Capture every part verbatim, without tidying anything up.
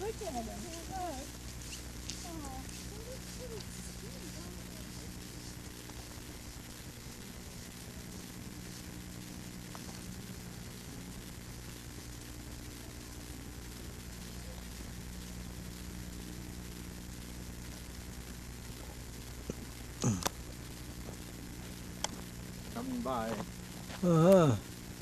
Look at him. Look. Oh. Coming by. Uh-huh.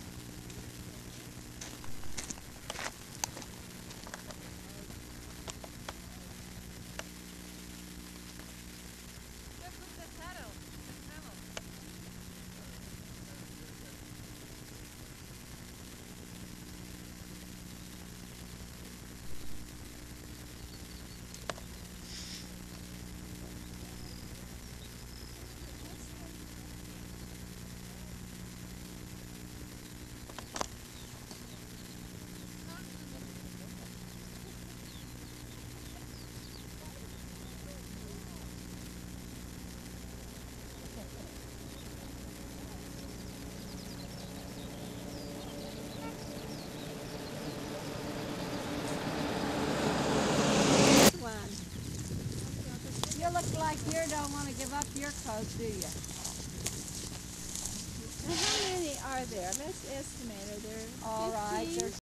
You look like you don't want to give up your coat, do you? Now, how many are there? Let's estimate. Are there All right, fifteen? there's